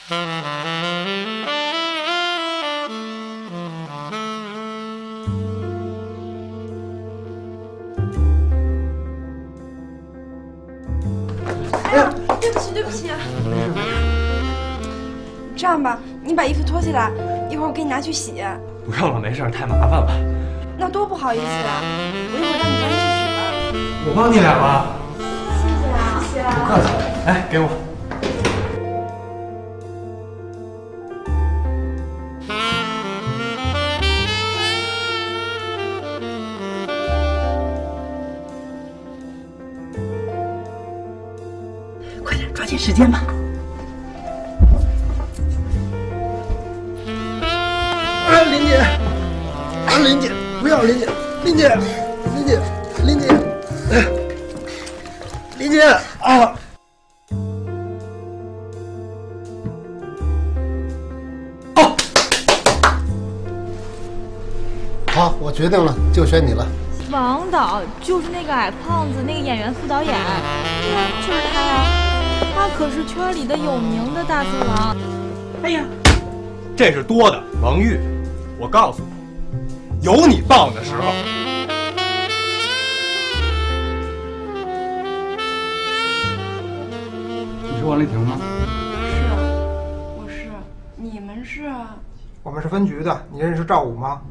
哎呀，对不起，对不起。这样吧，你把衣服脱下来，一会儿我给你拿去洗。 不用了，没事，太麻烦了。 那多不好意思啊！我一会儿让你帮你去取吧。 我帮你俩吧。 谢谢啊，谢谢啊。 不客气。哎，给我。 快点，抓紧时间吧。 林姐，林姐，不要林姐，林姐，林姐，林姐，林姐啊！好，我决定了，就选你了。 王导就是那个矮胖子，那个演员副导演，对啊，就是他呀，他可是圈里的有名的大色狼。 哎呀， 这是多的，王玉，我告诉你，有你棒的时候。 你是王丽婷吗？ 是，我是。你们是？ 我们是分局的，你认识赵武吗？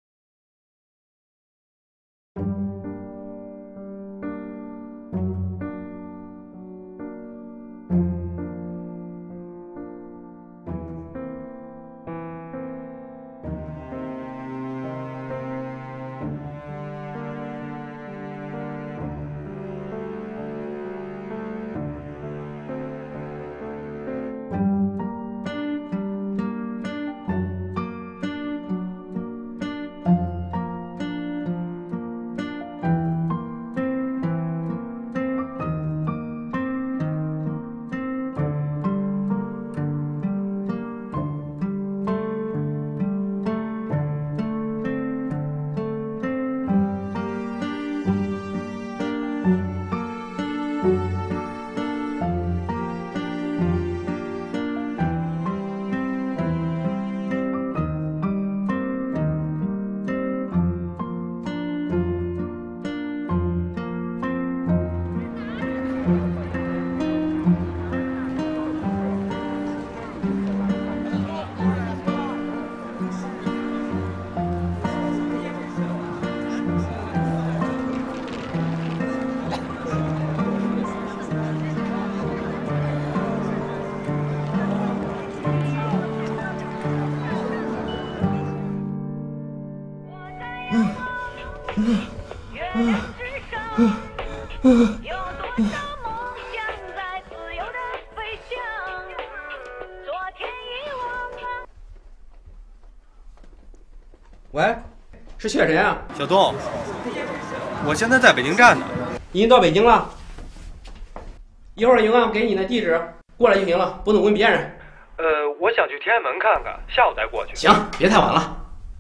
喂，是缺谁啊？ 小东，我现在在北京站呢。 已经到北京了，一会儿营安给你的地址，过来就行了，不能问别人。 我想去天安门看看，下午再过去。 行，别太晚了。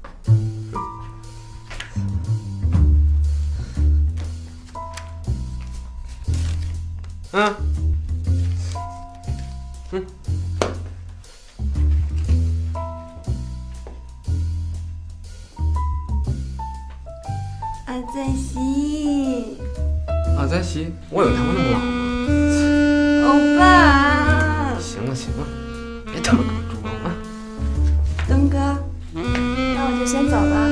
俺在洗。 啊，在洗？我有他们那么老吗？ 欧巴。 行了行了，别他妈搞猪啊！ 东哥，那我就先走了。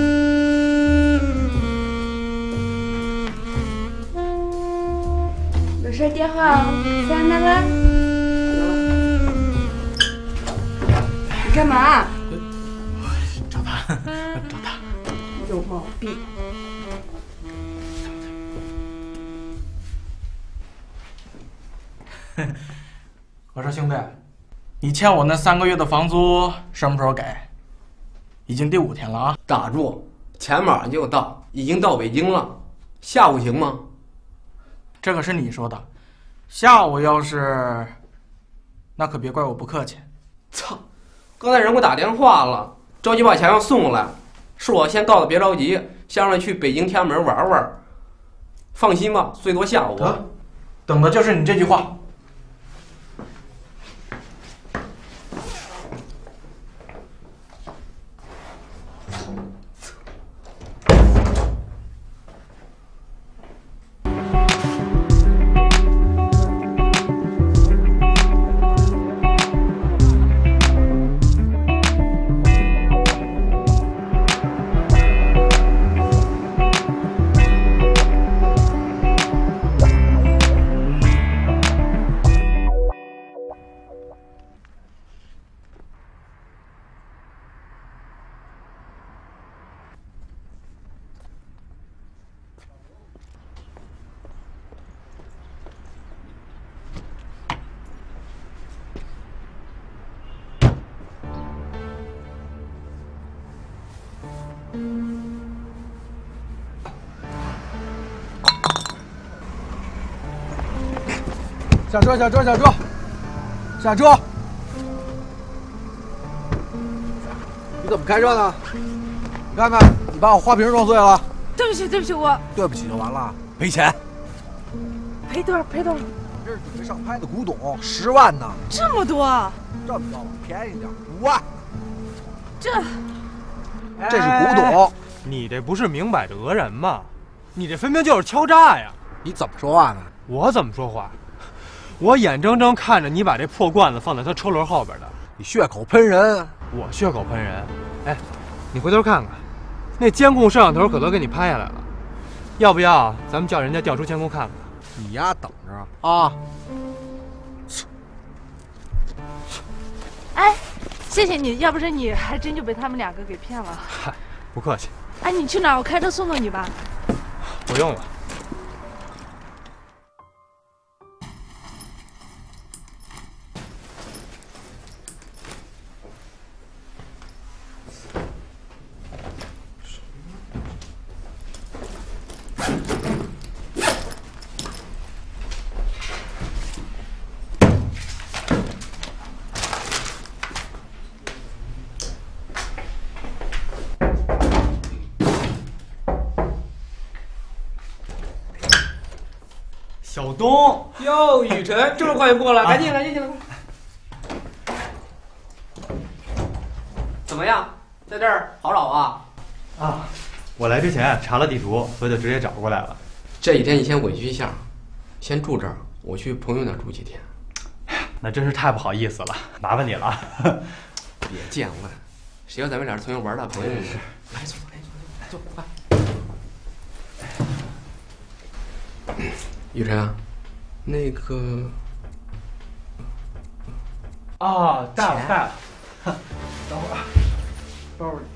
有事电话哦，再见啦。你干嘛？ 找他，找他。 有毛病。 我说兄弟，你欠我那3个月的房租什么时候给？已经第5天了啊！ 打住，钱马上就到，已经到北京了，下午行吗？ 这可是你说的，下午要是，那可别怪我不客气。 操！刚才人给我打电话了，着急把钱要送过来，是我先到的，别着急，先让去北京天安门玩玩。放心吧，最多下午。 等的就是你这句话。 下车，下车，下车，下车！你怎么开车呢？你看看，你把我花瓶撞碎了。 对不起，对不起，我对不起就完了，赔钱。 赔多少？赔多少？ 这是准备上拍的古董，10万呢。 这么多？ 这么着吧，便宜点，5万。 这是古董。 你这不是明摆着讹人吗？你这分明就是敲诈呀！ 你怎么说话呢？ 我怎么说话？我眼睁睁看着你把这破罐子放在他车轮后边的， 你血口喷人。 我血口喷人？哎，你回头看看，那监控摄像头可都给你拍下来了。要不要咱们叫人家调出监控看看？ 你丫等着啊！ 哎，谢谢你，要不是你，还真就被他们2个给骗了。 嗨，不客气。 哎，你去哪儿？我开车送送你吧。 不用了。小东， 哟，雨辰，这么快就过来，赶紧进来。怎么样，在这儿好找啊？ 啊，我来之前查了地图，所以就直接找过来了。 这几天你先委屈一下，先住这儿，我去朋友那儿住几天。 那真是太不好意思了，麻烦你了。 别见外，谁要咱们俩是从小玩大朋友呢？来，坐，快。雨辰啊，那个啊，带了。等会儿啊，包里。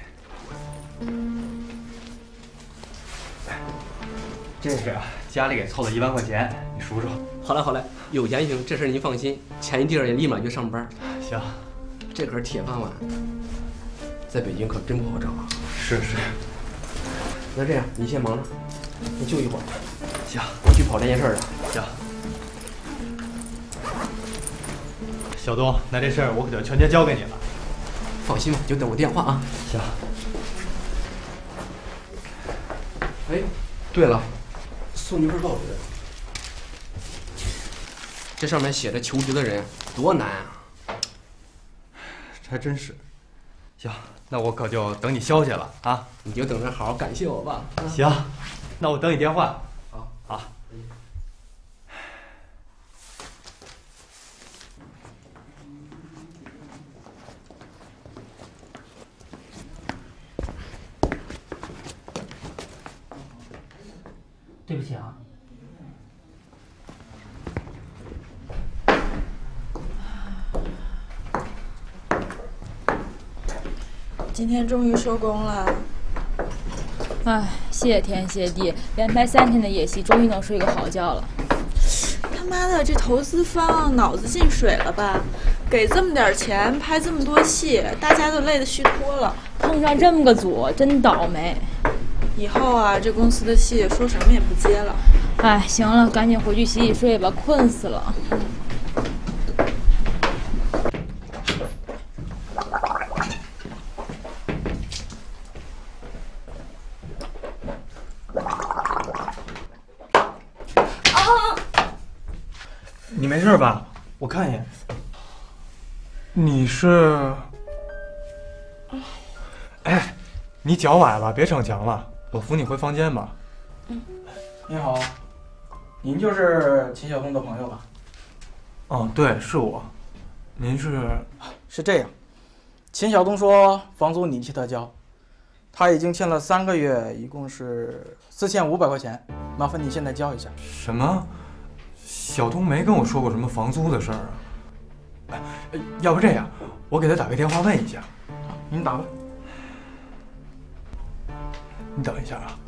这是家里给凑的1万块钱，你数数。 好嘞，有钱行，这事您放心，前一地儿也立马就上班。 行， 这可是铁饭碗，在北京可真不好找啊。 是。 那这样，你先忙着，你就一会儿。 行， 我去跑这件事了。 行。小东，那这事儿我可就全权交给你了。 放心吧，就等我电话啊。 行。 哎，对了，送你份报纸。这上面写着求职的人多难啊！ 还真是。行，那我可就等你消息了啊！ 你就等着好好感谢我吧。 行，那我等你电话。好。 对不起啊。 今天终于收工了，哎，谢天谢地，连拍3天的夜戏，终于能睡个好觉了。他妈的，这投资方脑子进水了吧？给这么点钱拍这么多戏，大家都累得虚脱了，碰上这么个组，真倒霉。以后啊，这公司的戏说什么也不接了。哎，行了，赶紧回去洗洗睡吧，困死了。 你没事吧？我看一眼。 你是？哎，你脚崴了，别逞强了，我扶你回房间吧。 你好，您就是秦晓东的朋友吧？ 哦，对，是我。您是？ 是这样，秦晓东说房租你替他交，他已经欠了3个月，一共是4500块钱，麻烦你现在交一下。 什么？小东没跟我说过什么房租的事儿啊。哎，要不这样，我给他打个电话问一下。 您打吧。 你等一下啊。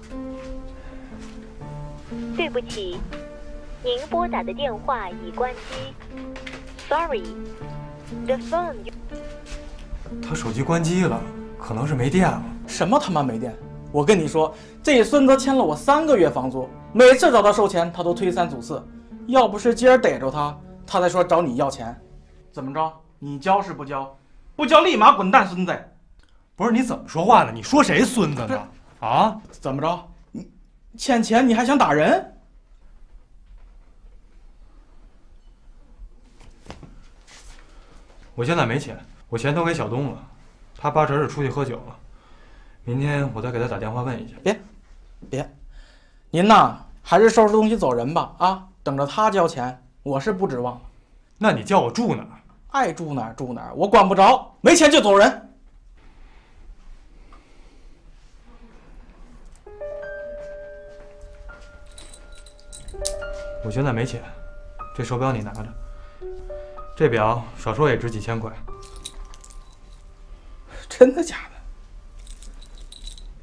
对不起，您拨打的电话已关机。Sorry, the phone. 他手机关机了，可能是没电了。 什么他妈没电？我跟你说，这孙子欠了我3个月房租，每次找他收钱，他都推三阻四。 要不是今儿逮着他，他才说找你要钱。怎么着？你交是不交？不交立马滚蛋，孙子！ 不是你怎么说话呢？你说谁孙子呢？啊？ 怎么着？你欠钱你还想打人？ 我现在没钱，我钱都给小东了，他八成是出去喝酒了。明天我再给他打电话问一下。 别，您呐还是收拾东西走人吧啊！等着他交钱，我是不指望了。 那你叫我住哪儿？ 爱住哪儿住哪儿，我管不着，没钱就走人。 我现在没钱，这手表你拿着。这表少说也值几千块。 真的假的？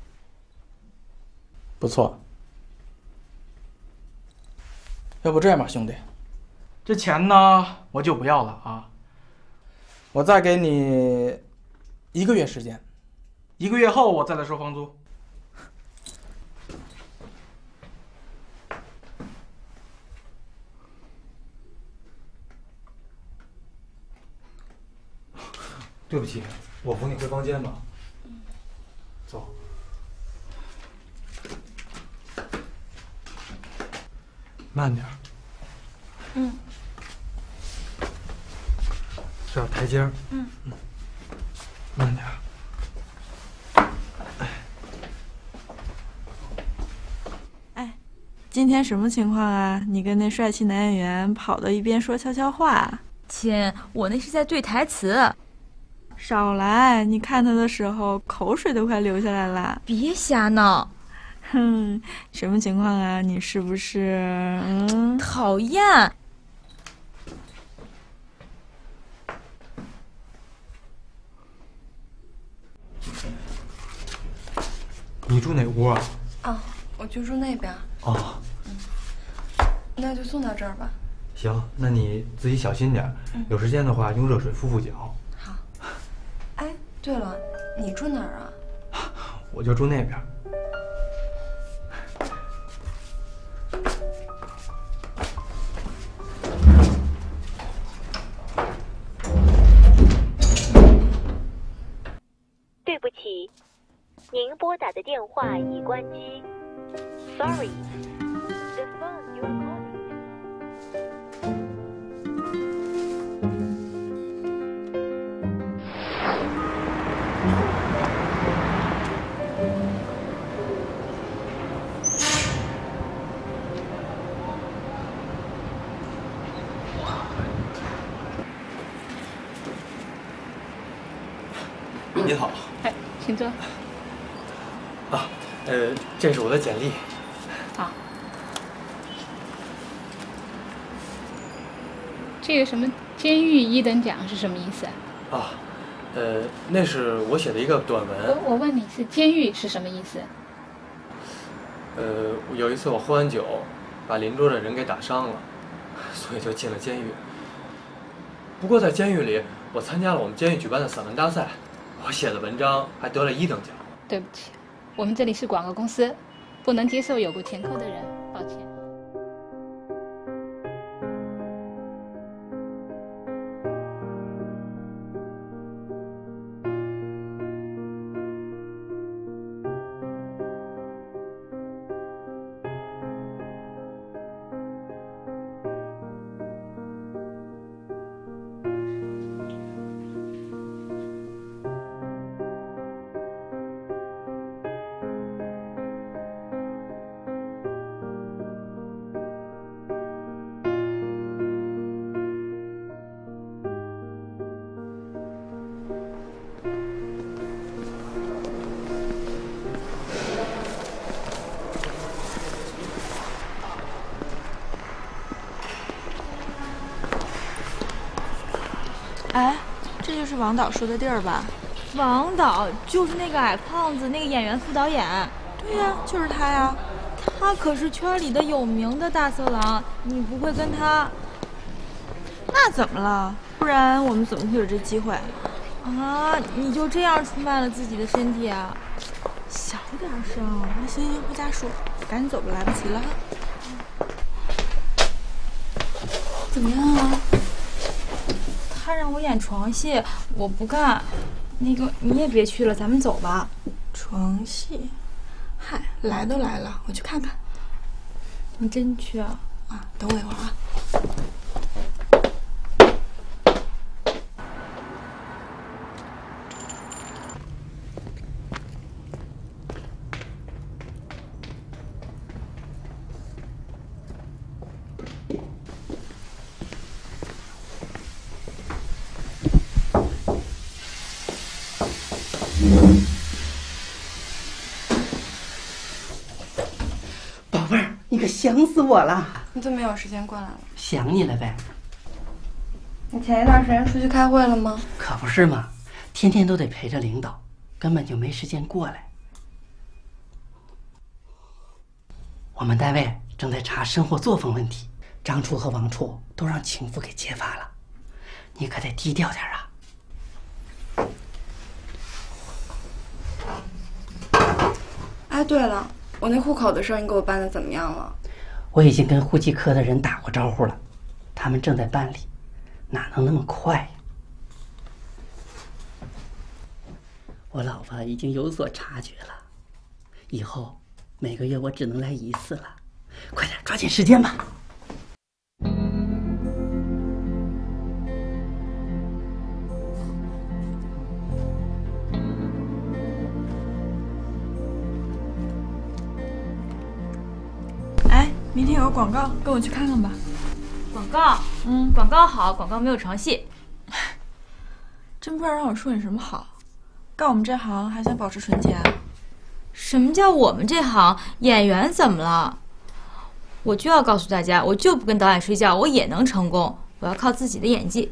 不错。要不这样吧，兄弟，这钱呢我就不要了啊。我再给你1个月时间，1个月后我再来收房租。 对不起，我扶你回房间吧。走。慢点。这儿台阶儿。慢点。 哎，今天什么情况啊？你跟那帅气男演员跑到一边说悄悄话？ 亲，我那是在对台词。 少来！你看他的时候，口水都快流下来了。 别瞎闹！ 哼，什么情况啊？你是不是讨厌？ 你住哪屋啊？ 啊，我就住那边。 哦。 那就送到这儿吧。 行，那你自己小心点，有时间的话用热水敷脚。 好。哎，对了，你住哪儿啊？ 我就住那边。 对不起，您拨打的电话已关机。Sorry, the phone you are calling. 你好。 哎，请坐。 啊，这是我的简历。 好。这个什么监狱1等奖是什么意思啊？ 啊，那是我写的一个短文。 我问你是监狱是什么意思？ 有一次我喝完酒，把邻桌的人给打伤了，所以就进了监狱。不过在监狱里，我参加了我们监狱举办的散文大赛，我写的文章还得了1等奖。 对不起，我们这里是广告公司，不能接受有过前科的人，抱歉。 哎，这就是王导说的地儿吧？ 王导就是那个矮胖子，那个演员副导演。 对呀，就是他呀。 他可是圈里的有名的大色狼，你不会跟他？ 那怎么了？不然我们怎么会有这机会？ 啊！你就这样出卖了自己的身体啊？ 小点声。行，不加数，赶紧走吧，来不及了。 怎么样啊？他让我演床戏，我不干。那个你也别去了，咱们走吧。 床戏？嗨，来都来了，我去看看。 你真去啊？ 啊，等我一会儿啊。 宝贝儿，你可想死我了！ 你怎么有时间过来了？ 想你了呗。 你前一段时间出去开会了吗？ 可不是嘛，天天都得陪着领导，根本就没时间过来。我们单位正在查生活作风问题，张处和王处都让情妇给揭发了，你可得低调点啊。 哎，对了，我那户口的事儿你给我办的怎么样了？ 我已经跟户籍科的人打过招呼了，他们正在办理，哪能那么快呀？我老婆已经有所察觉了，以后每个月我只能来1次了，快点抓紧时间吧。 明天有个广告，跟我去看看吧。 广告？广告好，广告没有床戏。 真不知道让我说你什么好。干我们这行还想保持纯洁啊？ 什么叫我们这行？演员怎么了？我就要告诉大家，我就不跟导演睡觉，我也能成功。我要靠自己的演技。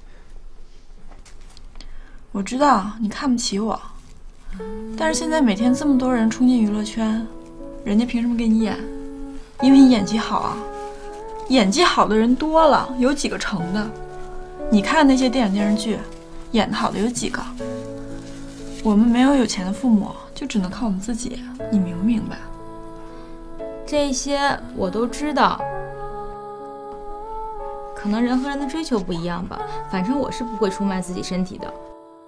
我知道你看不起我，但是现在每天这么多人冲进娱乐圈，人家凭什么给你演？因为你演技好啊，演技好的人多了，有几个成的？你看那些电影电视剧，演得好的有几个？我们没有有钱的父母，就只能靠我们自己，你明不明白？ 这些我都知道，可能人和人的追求不一样吧，反正我是不会出卖自己身体的。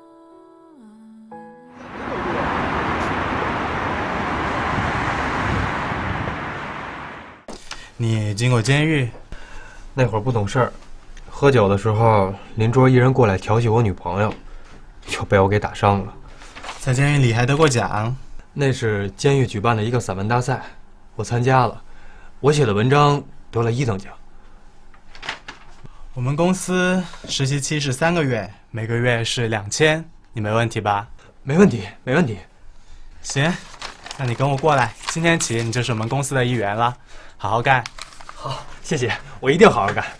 你进过监狱？ 那会儿不懂事儿，喝酒的时候，邻桌一人过来调戏我女朋友，就被我给打伤了。 在监狱里还得过奖？ 那是监狱举办的一个散文大赛，我参加了，我写的文章得了1等奖。 我们公司实习期是3个月，每个月是2000，你没问题吧？ 没问题，没问题。 行，那你跟我过来，今天起你就是我们公司的一员了。好好干。 好，谢谢，我一定好好干。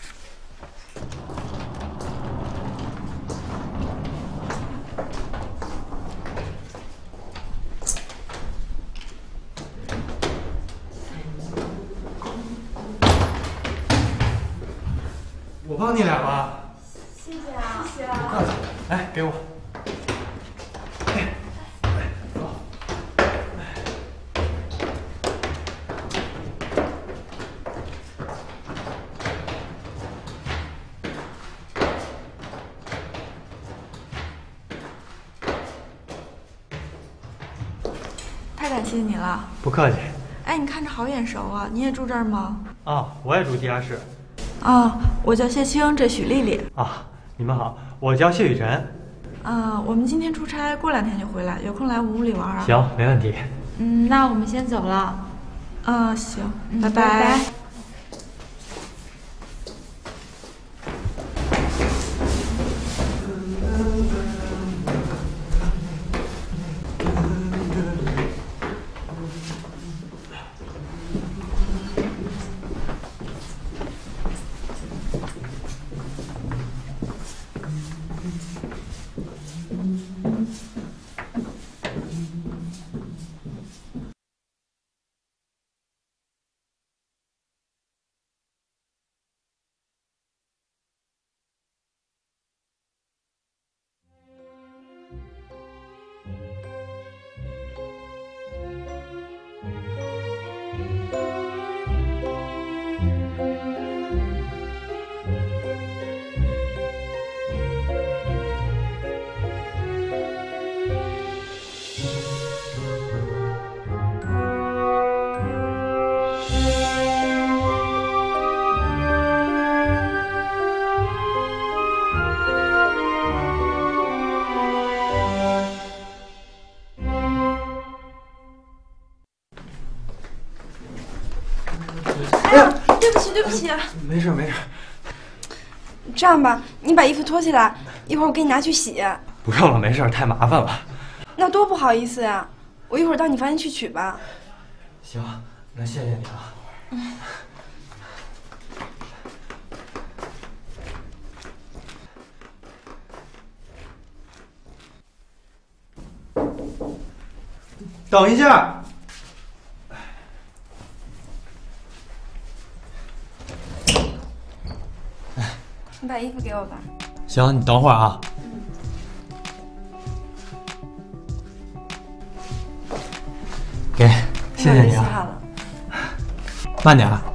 我帮你俩吧。 谢谢啊，谢谢啊。 不客气，来给我。 太感谢你了。 不客气。 哎，你看着好眼熟啊，你也住这儿吗？ 啊，我也住地下室。 啊，我叫谢青，这许丽丽。 啊，你们好，我叫谢雨辰。 我们今天出差，过2天就回来，有空来我们屋里玩啊。 行，没问题。 那我们先走了。 行， 拜拜。 哎呀，对不起对不起。 没事没事。 这样吧，你把衣服脱起来，一会儿我给你拿去洗。 不用了，没事，太麻烦了。 那多不好意思呀，我一会儿到你房间去取吧。 行，那谢谢你啊。等一下。 你把衣服给我吧。 行，你等会儿啊。给，谢谢你啊。 洗好了。 慢点啊。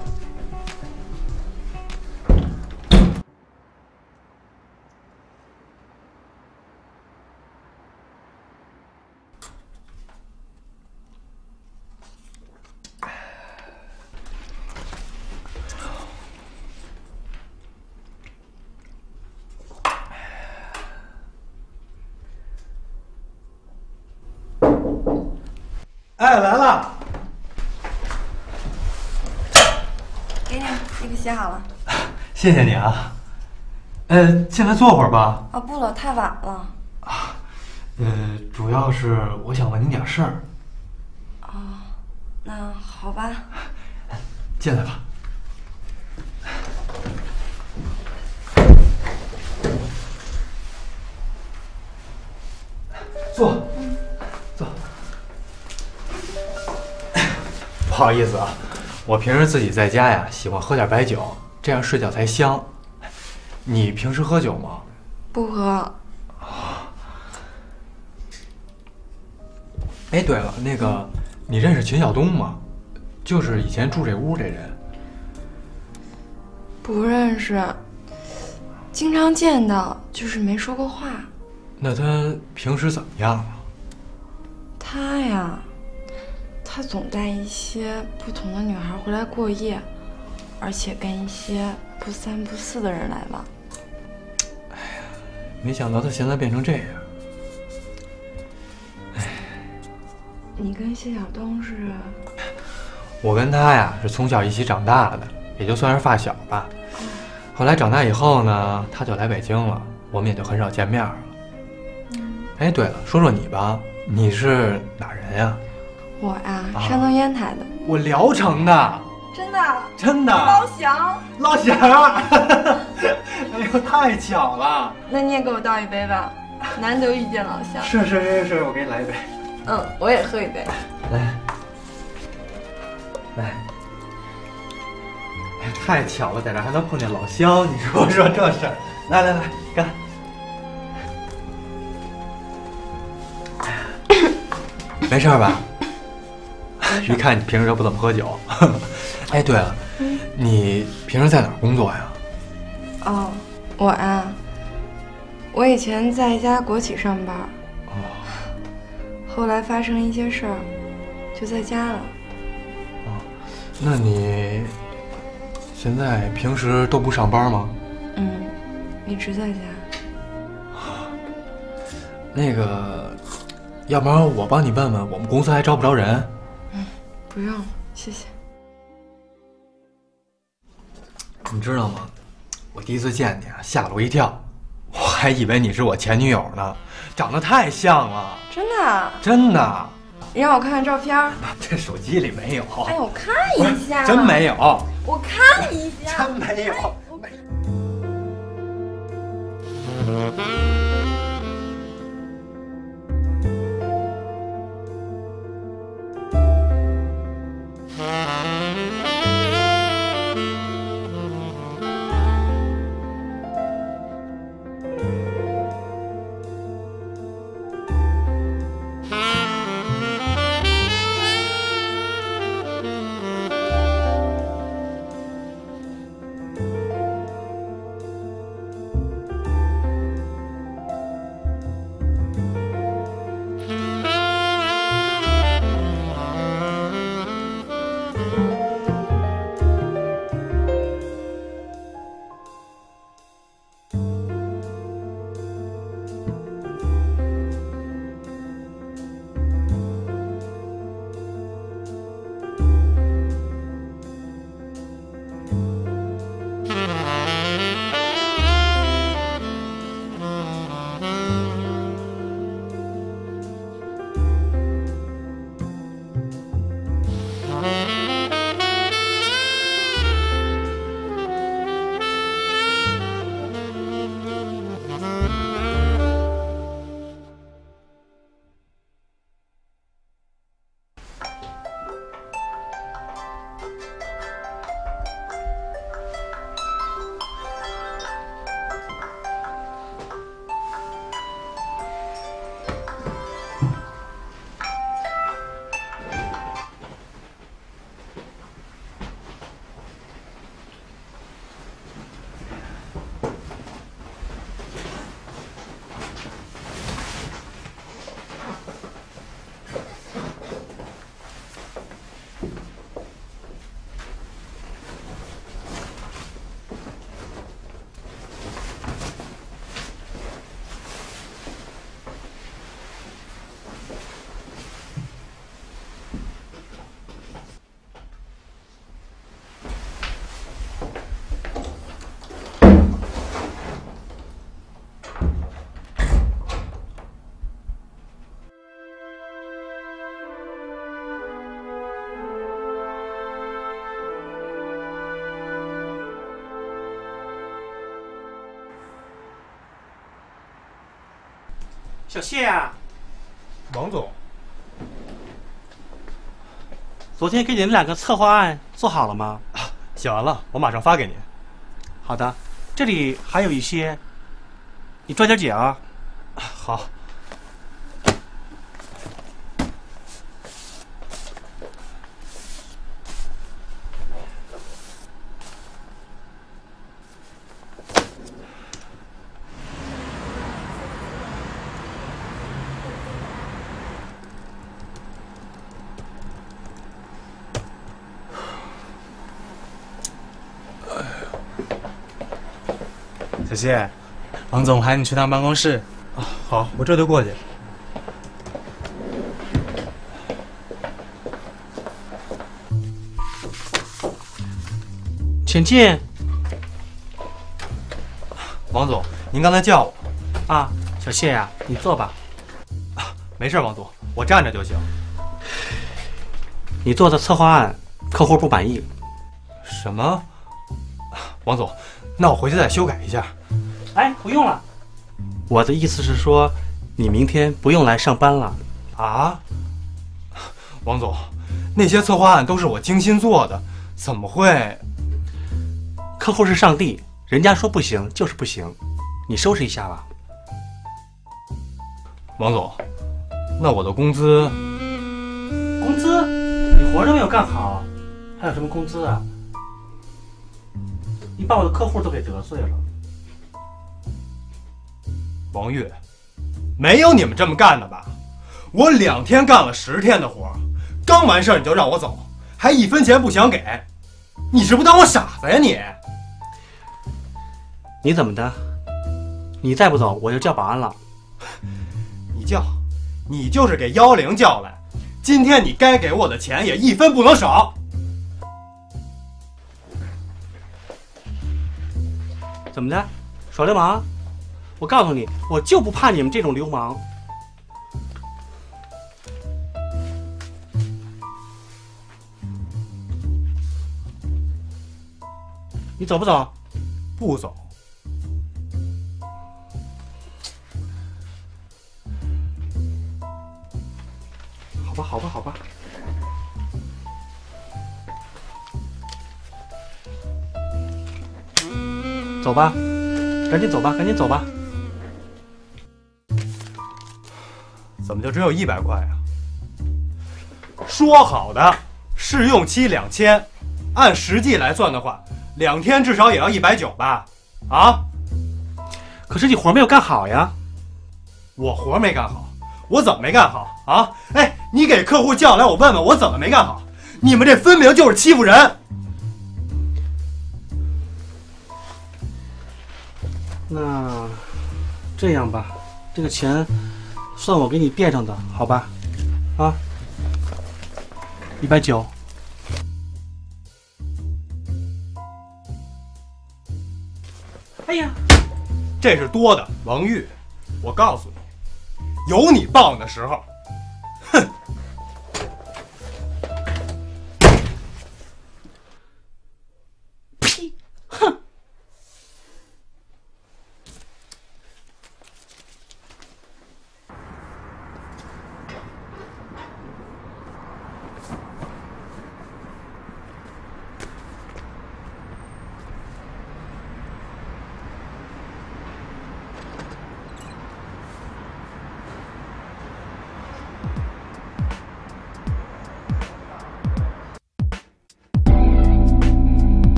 哎，来了。 给你，衣服洗好了。 谢谢你啊。进来坐会儿吧。 哦，不了，太晚了。 主要是我想问你点事儿。 哦，那好吧。 进来吧。坐。坐。不好意思啊，我平时自己在家呀，喜欢喝点白酒，这样睡觉才香。你平时喝酒吗？ 不喝。 哎，对了，那个，你认识秦晓东吗？就是以前住这屋这人。 不认识，经常见到，就是没说过话。 那他平时怎么样啊？ 他呀，他总带一些不同的女孩回来过夜，而且跟一些不三不四的人来往。 哎呀，没想到他现在变成这样。 你跟谢晓东是？ 我跟他呀是从小一起长大的，也就算是发小吧。后来长大以后呢，他就来北京了，我们也就很少见面了。哎，对了，说说你吧，你是哪人呀？ 我呀，山东烟台的。 我聊城的。 真的？ 真的。 老乡。 老乡。哎呦，太巧了。 那你也给我倒一杯吧，难得遇见老乡。 是，我给你来一杯。 我也喝一杯。 来，哎，太巧了，在这还能碰见老乡，你说说这事儿。来，干！没事吧？一看你平时都不怎么喝酒。哎，对了，你平时在哪儿工作呀？ 哦，我啊，我以前在一家国企上班。后来发生一些事儿，就在家了。 那你现在平时都不上班吗？ 一直在家。 那个，要不然我帮你问问我们公司还招不招人？ 不用了，谢谢。 你知道吗？我第一次见你啊，吓了我一跳，我还以为你是我前女友呢，长得太像了。 真的？ 真的。 你让我看看照片。 这手机里没有。 哎，我看一下。 真没有。 我看一下。 真没有。 小谢啊， 王总， 昨天给你们2个策划案做好了吗？ 写完了，我马上发给你。 好的，这里还有一些，你抓点紧啊。 好。 小谢，王总喊你去趟办公室。 啊，好，我这就过去。 请进。 王总，您刚才叫我。 啊，小谢呀，你坐吧。 没事，王总，我站着就行。 你做的策划案，客户不满意。 什么？王总，那我回去再修改一下。 哎，不用了。我的意思是说，你明天不用来上班了。 啊？王总，那些策划案都是我精心做的，怎么会？ 客户是上帝，人家说不行就是不行，你收拾一下吧。 王总，那我的工资？ 工资？你活都没有干好，还有什么工资啊？你把我的客户都给得罪了。 王玉，没有你们这么干的吧？我2天干了10天的活，刚完事儿你就让我走，还1分钱不想给，你是不当我傻子呀你？ 你怎么的？你再不走，我就叫保安了。 你就是给110叫来，今天你该给我的钱也1分不能少。 怎么的？耍流氓？我告诉你，我就不怕你们这种流氓。你走不走？ 不走。 好吧。走吧，赶紧走吧。 怎么就只有100块啊？说好的试用期2000，按实际来算的话，2天至少也要190吧？啊？ 可是你活没有干好呀。 我活没干好？我怎么没干好啊？哎，你给客户叫来，我问问我怎么没干好？你们这分明就是欺负人。 那这样吧，这个钱算我给你垫上的，好吧？啊，190。哎呀， 这是多的，王玉，我告诉你，有你报应的时候。哼！ 呸！哼！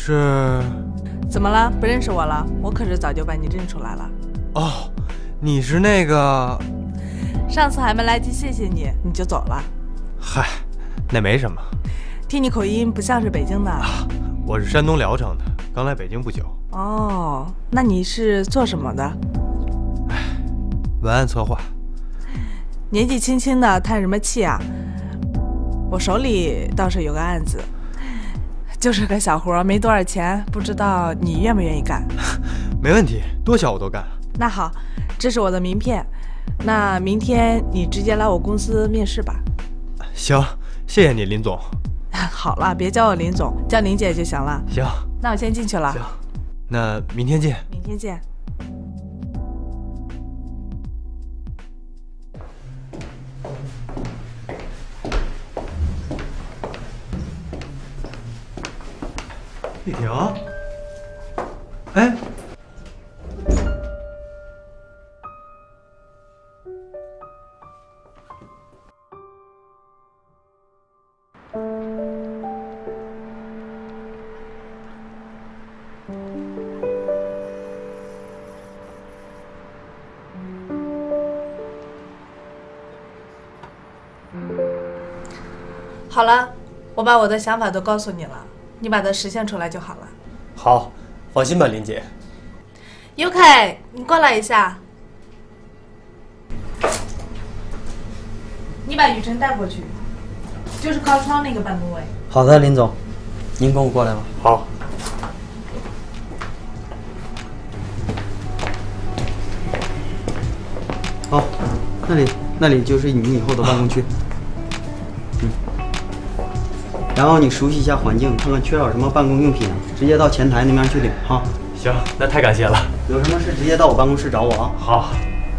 是？ 怎么了？不认识我了？我可是早就把你认出来了。 哦，你是那个…… 上次还没来及谢谢你，你就走了。 嗨，那没什么。 听你口音不像是北京的。 我是山东聊城的，刚来北京不久。 哦，那你是做什么的？ 文案策划。 年纪轻轻的叹什么气啊？我手里倒是有个案子，就是个小活，没多少钱，不知道你愿不愿意干？ 没问题，多小我都干。 那好，这是我的名片，那明天你直接来我公司面试吧。 行，谢谢你，林总。 好了，别叫我林总，叫林姐就行了。 行， 那我先进去了。 行，那明天见。 明天见。 丽婷，哎， 好了，我把我的想法都告诉你了，你把它实现出来就好了。 好，放心吧，林姐。 UK， 你过来一下。你把雨辰带过去，就是靠窗那个办公位。 好的，林总，您跟我过来吧。 好。 好，那里就是你以后的办公区。然后你熟悉一下环境，看看缺少什么办公用品，直接到前台那边去领哈。 行，那太感谢了。 有什么事直接到我办公室找我啊。 好。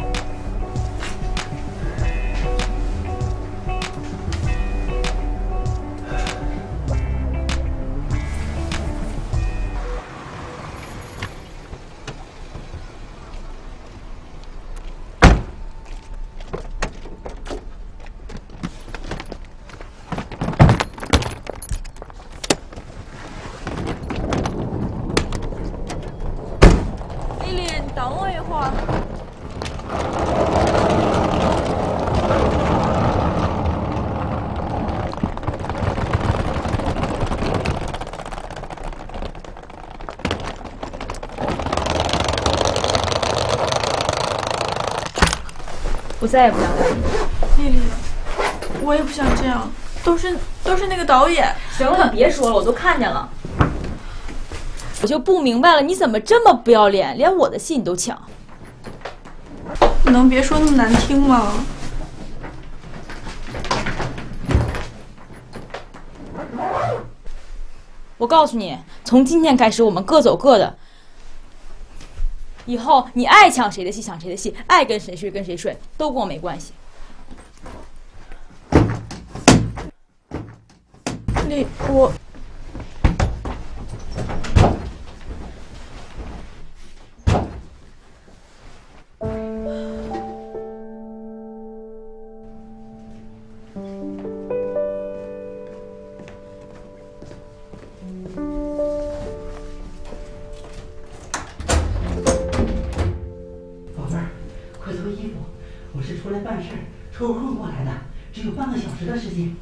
我再也不想干了。 丽丽，我也不想这样，都是那个导演。 行了，别说了，我都看见了。我就不明白了，你怎么这么不要脸，连我的戏你都抢？ 你能别说那么难听吗？ 我告诉你，从今天开始，我们各走各的。以后你爱抢谁的戏抢谁的戏，爱跟谁睡跟谁睡，都跟我没关系。 我。 出来办事，抽空过来的，只有半个小时的时间。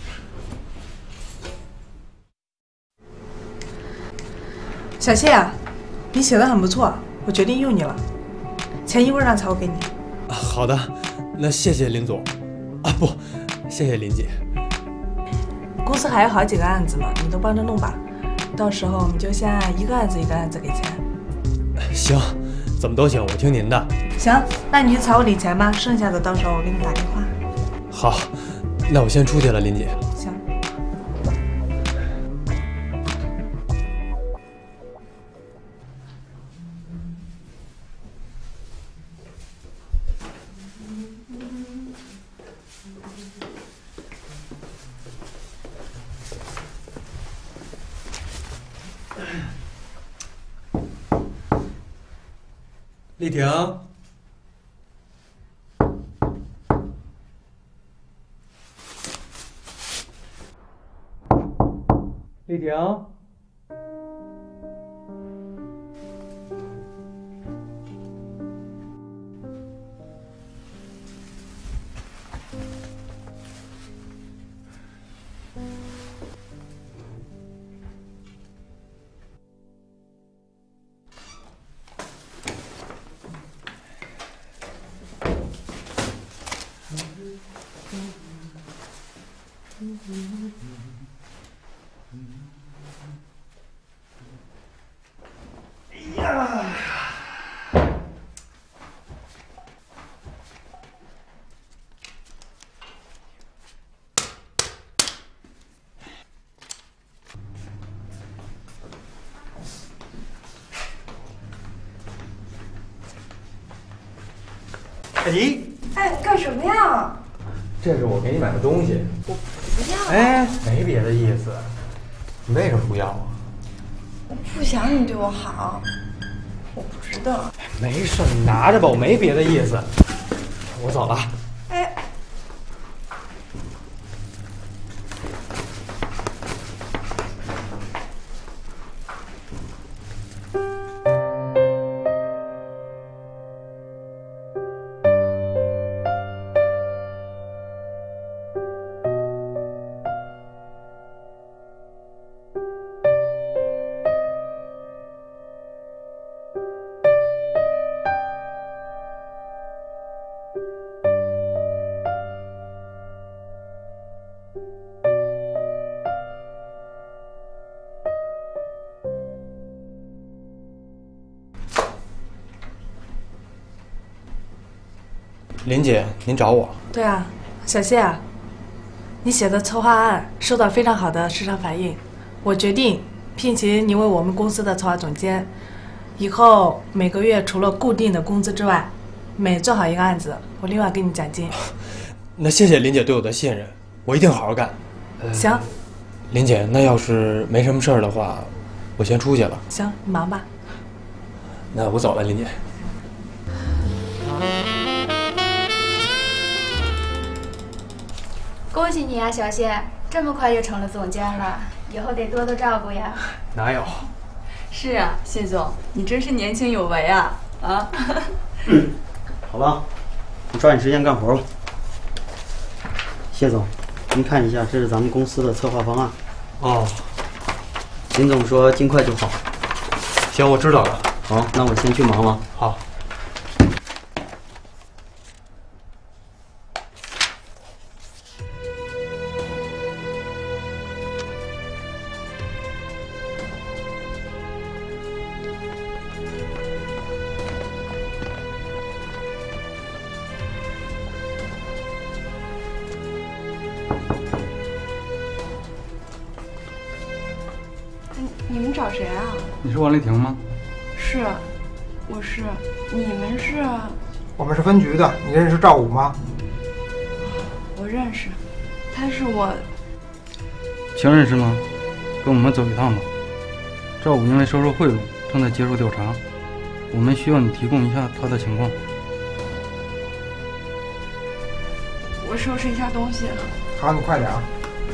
小谢啊，你写的很不错，我决定用你了，钱一会儿让财务给你。 好的，那谢谢林总，啊不，谢谢林姐。 公司还有好几个案子呢，你都帮着弄吧，到时候我们就先按一个案子一个案子给钱。 行，怎么都行，我听您的。 行，那你去财务领钱吧，剩下的到时候我给你打电话。 好，那我先出去了，林姐。 行。 丽婷，丽婷， 咦， 哎，干什么呀？ 这是我给你买的东西。 我不要。 哎，没别的意思。你为什么不要啊？ 我不想你对我好，我不值得。 没事，你拿着吧，我没别的意思。我走了。 哎。 林姐，您找我？ 对啊，小谢啊，你写的策划案受到非常好的市场反应，我决定聘请你为我们公司的策划总监。以后每个月除了固定的工资之外，每做好一个案子，我另外给你奖金。 那谢谢林姐对我的信任，我一定好好干。 行。 林姐，那要是没什么事儿的话，我先出去了。 行，你忙吧。 那我走了，林姐。 恭喜你啊，小谢，这么快就成了总监了，以后得多多照顾呀。 哪有？ 是啊，谢总，你真是年轻有为啊！啊。 好了，你抓紧时间干活吧。谢总，您看一下，这是咱们公司的策划方案。 哦。 林总说尽快就好。 行，我知道了。 好，那我先去忙了。 好。 你们找谁啊？ 你是王丽婷吗？ 是，我是。你们是？ 我们是分局的，你认识赵武吗？ 我认识，他是我。 请认识吗？跟我们走一趟吧。赵武因为收受贿赂，正在接受调查，我们需要你提供一下他的情况。 我收拾一下东西。 好，你快点啊。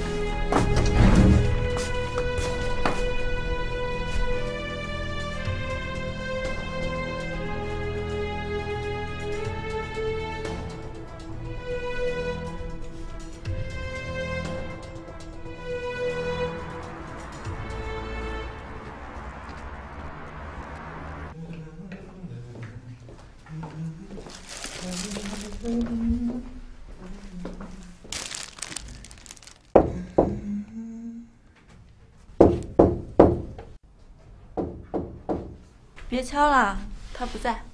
别敲了，他不在。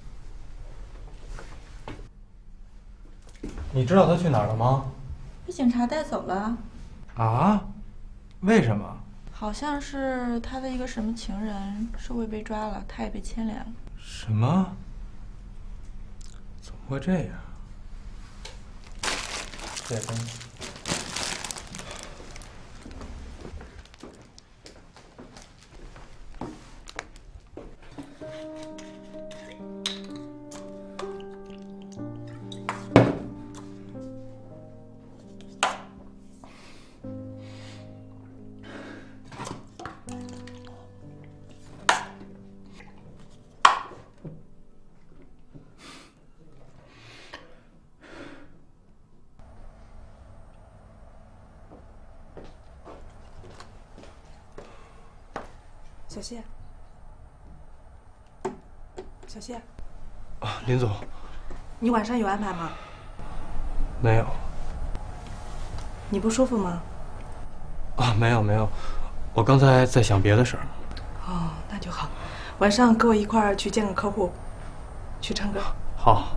你知道他去哪儿了吗？ 被警察带走了。 啊？为什么？ 好像是他的一个什么情人受贿被抓了，他也被牵连了。 什么？怎么会这样？这东西。 小谢，小谢， 啊，林总， 你晚上有安排吗？ 没有。 你不舒服吗？ 啊，没有没有，我刚才在想别的事儿。 哦，那就好。晚上跟我一块儿去见个客户，去唱歌。 好。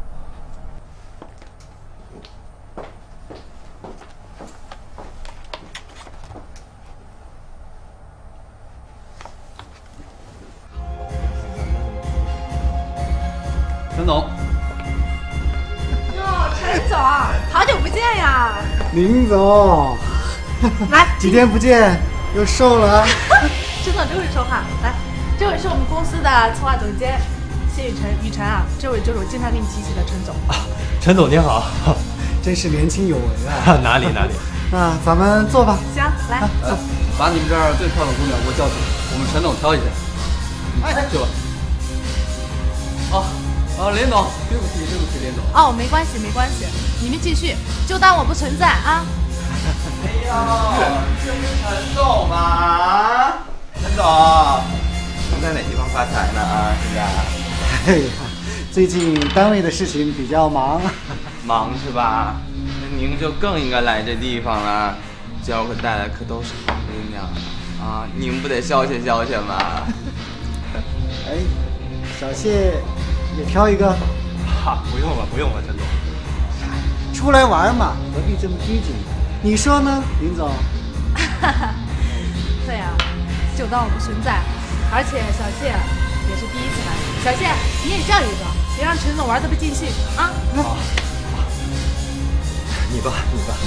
陈总， 陈总，好久不见呀！ 林总， 来， 几天不见，又瘦了啊。 陈总真会说话。来，这位是我们公司的策划总监谢雨辰啊，这位就是我经常给你提起的陈总。 陈总您好， 真是年轻有为啊！ 哪里？ 那咱们坐吧。 行，来，走。 把你们这儿最漂亮的姑娘给我叫出来，我们陈总挑一下。去吧。林总，对不起，林总。 哦，没关系，你们继续，就当我不存在啊。 哎呦，这不是陈总吗？陈总，你在哪地方发财呢啊？现在？ 哎呀，最近单位的事情比较忙。 忙是吧？那您就更应该来这地方了。今儿我可带来可都是好姑娘啊，您不得消遣消遣吗？ 哎，小谢也挑一个。 不用了，陈总。 出来玩嘛，何必这么拘谨？你说呢，林总？ 对呀，就当我不存在。而且小谢也是第一次来，小谢你也叫一个，别让陈总玩得不尽兴啊。 好，你吧。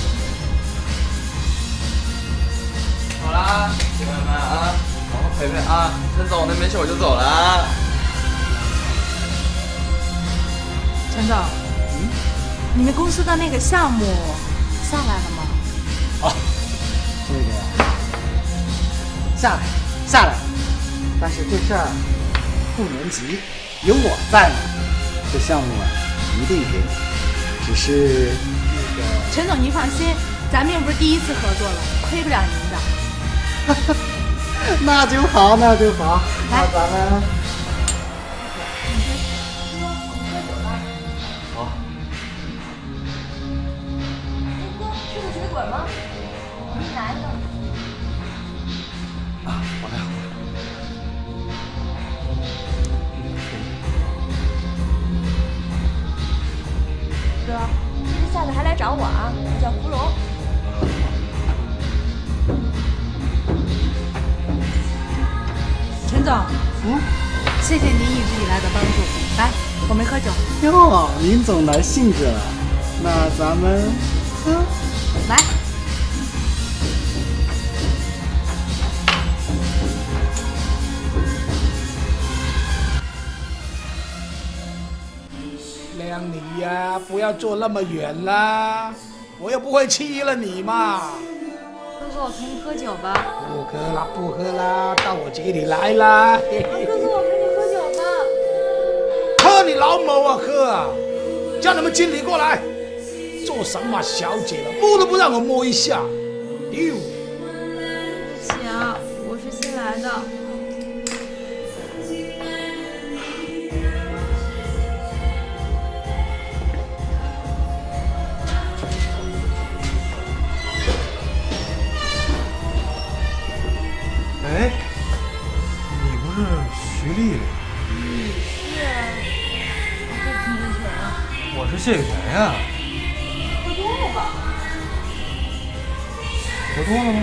好啦，姐妹们啊，好好陪陪啊，陈总那没事我就走了啊。 陈总，你们公司的那个项目下来了吗？ 这个呀，下来了，但是这事儿不能急，有我在呢，这项目啊一定给你，只是那个。 陈总您放心，咱们又不是第一次合作了，亏不了您的。 那就好，那咱们。 好。 哥，吃个水果吗？我给你拿一个。 我来。 哥，这次下次还来找我啊？我叫芙蓉。 陈总，谢谢您一直以来的帮助。来，我们喝酒。 哟，林总来兴致了，那咱们喝。 来。 亮你呀，不要坐那么远啦，我又不会气了你嘛。 哥哥，我陪你喝酒吧。 不喝啦，到我这里来啦。 哥哥，我陪你喝酒吧。 喝你老母啊，喝啊！叫你们经理过来。做什么小姐了，摸都不让我摸一下。丢！ 对不起啊，我是新来的。 哎，你不是徐丽丽？ 你是？我是陈志全。 我是谢雨辰呀。 喝多了吧？ 喝多了吗？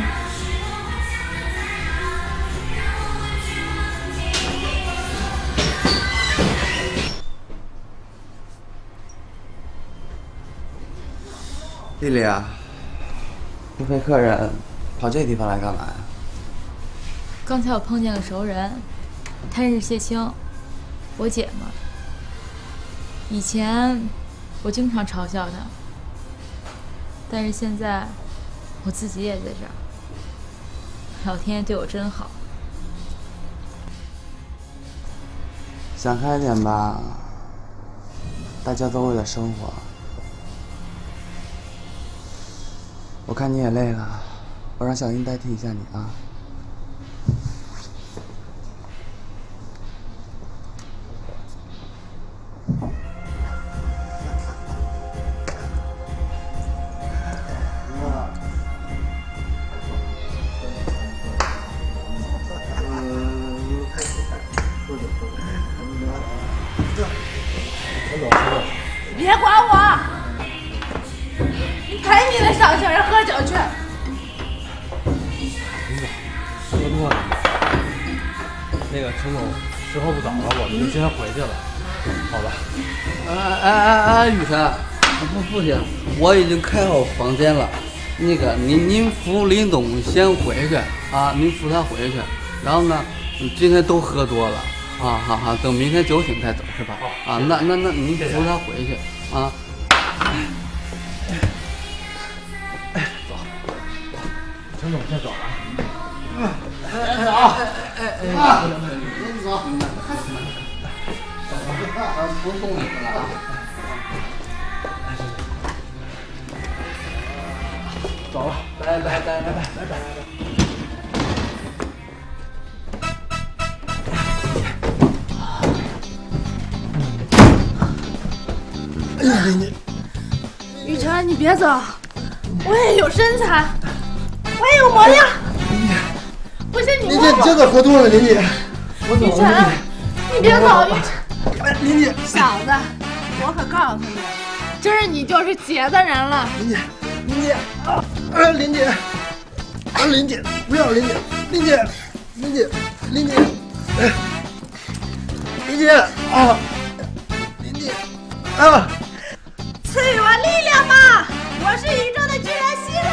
丽丽啊，不陪客人跑这地方来干嘛呀？ 刚才我碰见个熟人，他认识谢青，我姐们儿。以前我经常嘲笑他，但是现在我自己也在这儿，老天爷对我真好。 想开点吧，大家都为了生活。我看你也累了，我让小英代替一下你啊。 别管我，你陪你的小情人喝酒去。 林总，喝多了。那个陈总，时候不早了，我们就先回去了，好吧？ 雨辰， 不行，我已经开好房间了。那个您扶林总先回去啊，您扶他回去。然后呢，今天都喝多了啊，好，等明天酒醒再走是吧？啊，那您扶他回去啊。 走，陈总先走了。您走，不送你们了啊。走了，拜拜。哎呀，林姐， 雨辰，你别走，我也有身材，我也有模样。不信你林问我。 姐真的喝多了，林姐，我走了。 雨辰，你别走，雨辰。林姐， 小子，我可告诉你，今儿你就是劫的人了。 林姐，林姐，林姐，不要林姐，林姐，林姐啊，林姐啊， 赐予我力量吧，我是宇宙的巨人希拉。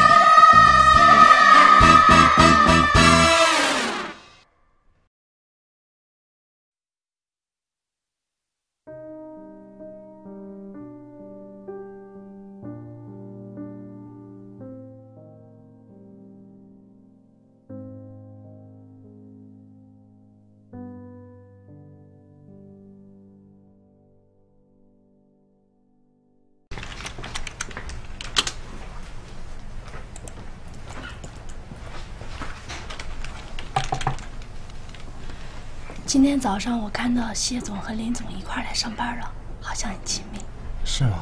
今天早上我看到谢总和林总一块来上班了，好像很亲密。 是吗？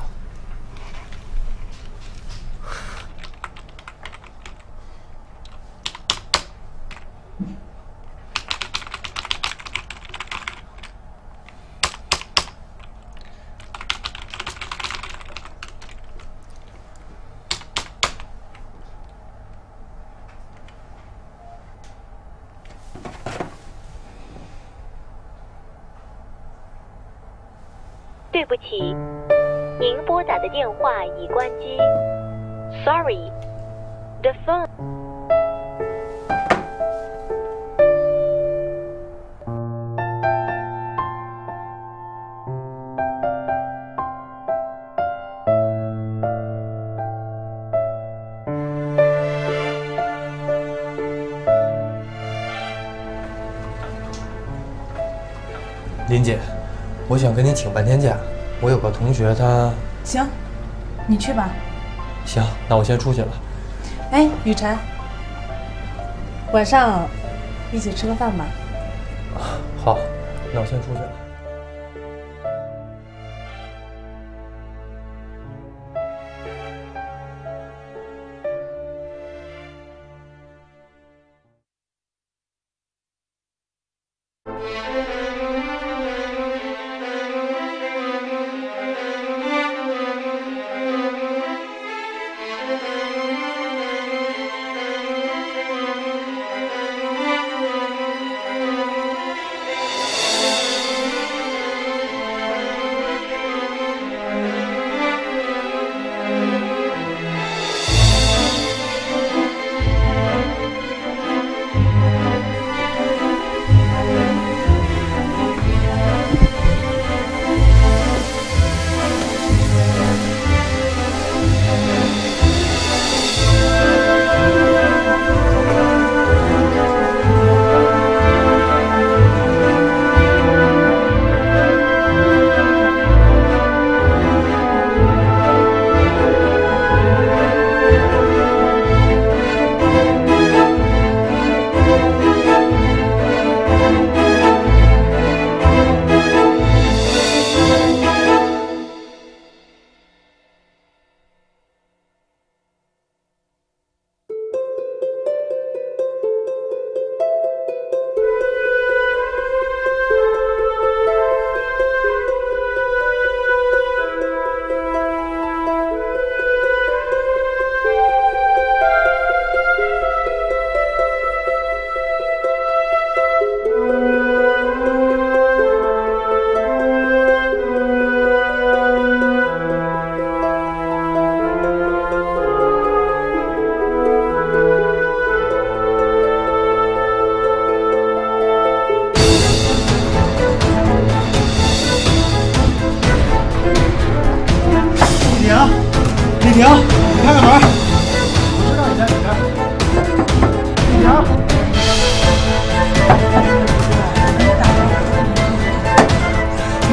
对不起，您拨打的电话已关机。Sorry, the phone. 林姐，我想跟您请半天假。我有个同学他…… 行，你去吧。 行，那我先出去了。 哎，雨辰，晚上一起吃个饭吧。 好，那我先出去了。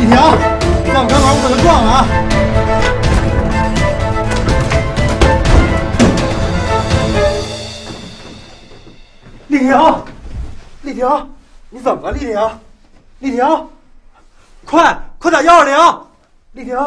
婷，在我钢管我把他撞了啊！丽婷，丽婷，你怎么了？丽婷，丽婷，快打120！丽婷。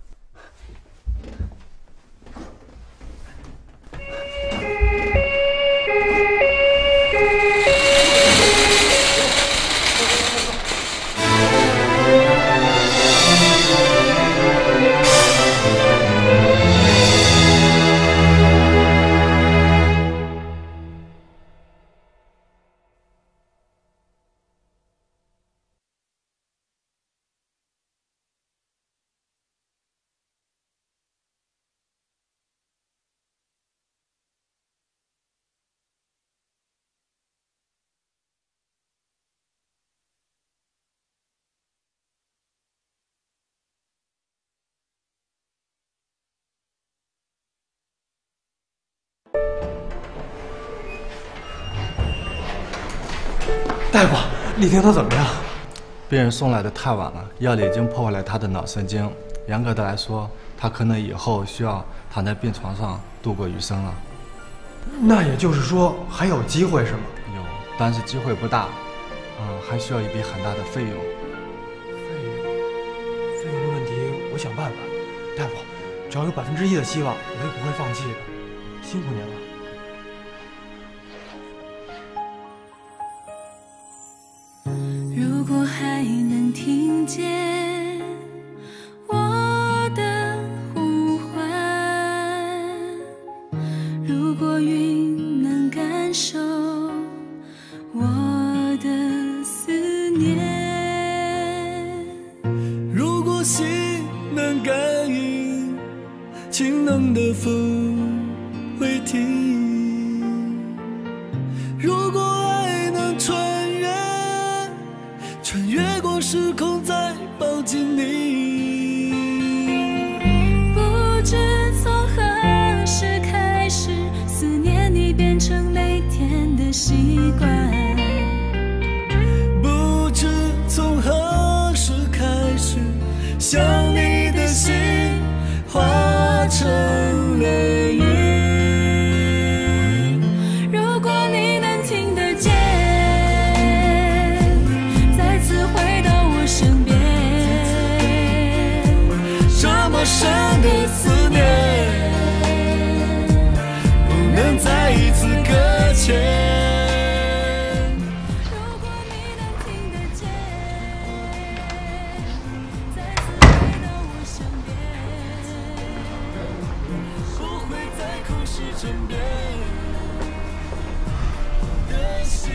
大夫，丽婷她怎么样？ 病人送来的太晚了，药力已经破坏了她的脑神经。严格的来说，她可能以后需要躺在病床上度过余生了。 那也就是说还有机会是吗？ 有，但是机会不大，还需要一笔很大的费用。 费用的问题我想办法。大夫，只要有1%的希望，我也不会放弃的。辛苦您了。 如果还能听见我的呼唤，如果云能感受我的思念， 如果心能感应晴朗的风会停，如果爱能穿越过时空再抱紧你， 不知从何时开始，思念你变成每天的习惯， 不知从何时开始，想你的心化成泪雨。 如果你能听得见， 深的思念不能再一次搁浅。 如果你能听得见，再次回到我身边， 不会再空时枕边我的心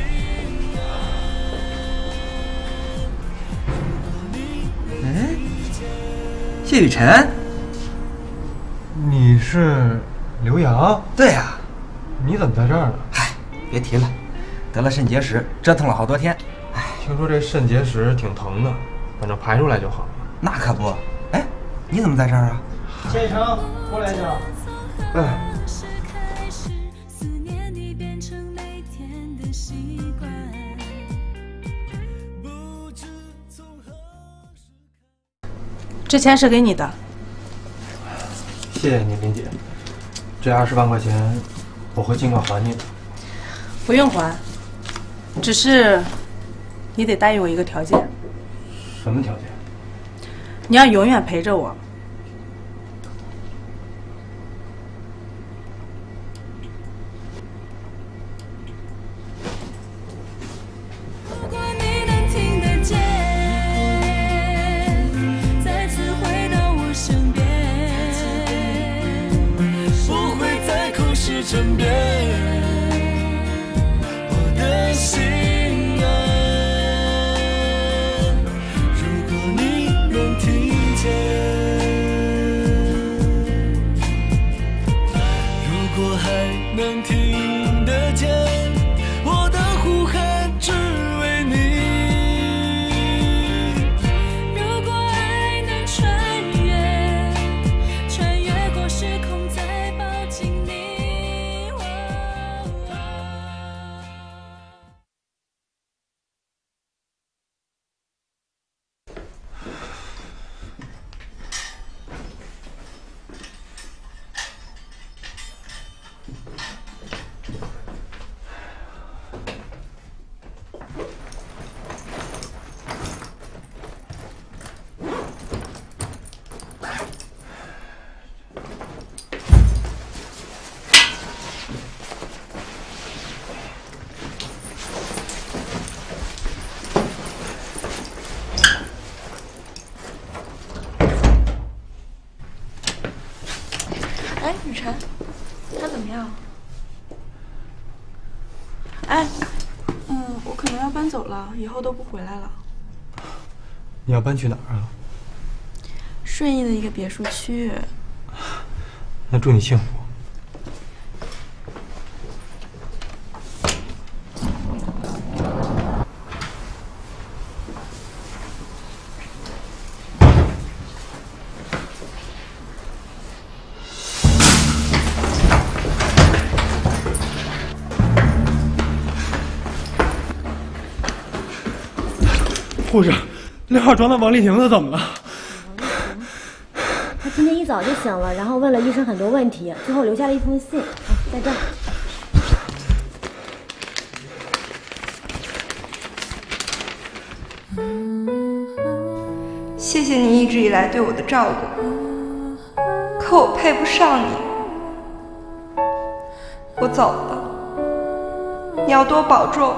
哎，谢雨辰。 你是刘洋？ 对呀。 你怎么在这儿呢？ 嗨，别提了，得了肾结石，折腾了好多天。哎， 听说这肾结石挺疼的，反正排出来就好了。 那可不。哎，你怎么在这儿啊？ 谢雨辰，过来一下。 哎。 这钱是给你的。 谢谢你，林姐。这20万块钱我会尽快还你的。 不用还，只是你得答应我一个条件。 什么条件？ 你要永远陪着我。 枕边我的心安，如果你能听见晨，他怎么样？哎，我可能要搬走了，以后都不回来了。 你要搬去哪儿啊？ 顺义的一个别墅区。 那祝你幸福。护士，6号床的王丽婷她怎么了？ 她今天一早就醒了，然后问了医生很多问题，最后留下了一封信，在这儿。 谢谢你一直以来对我的照顾，可我配不上你。我走了，你要多保重。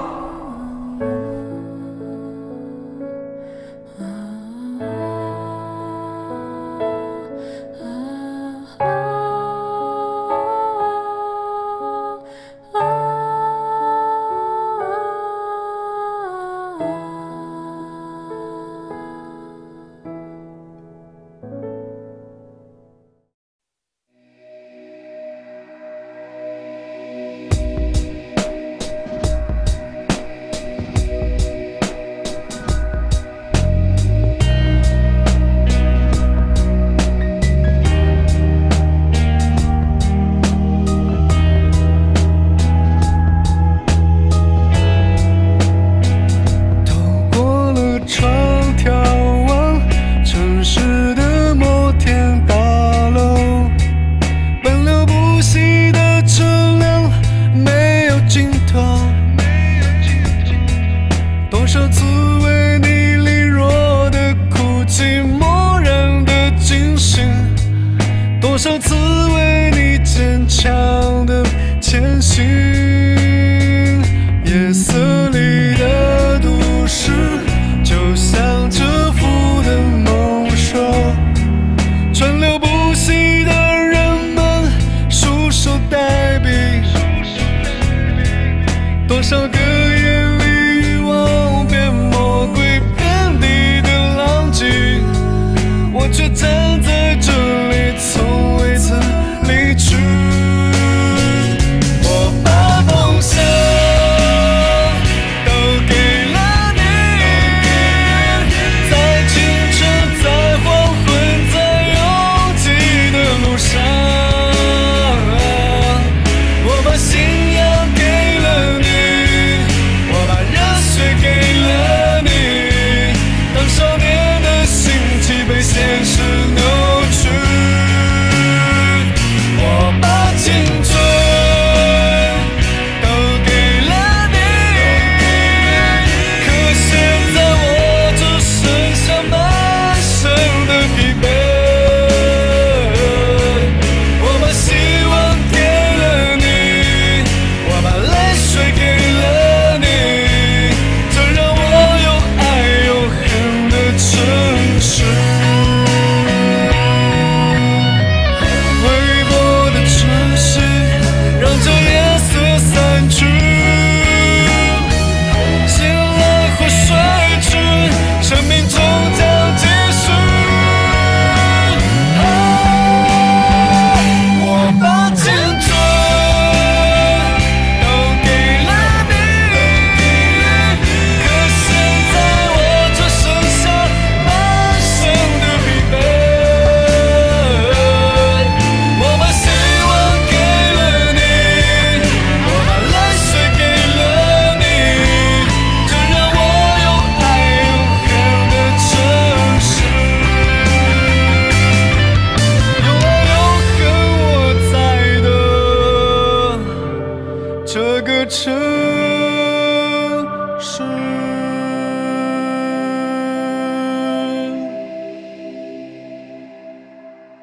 这个城市。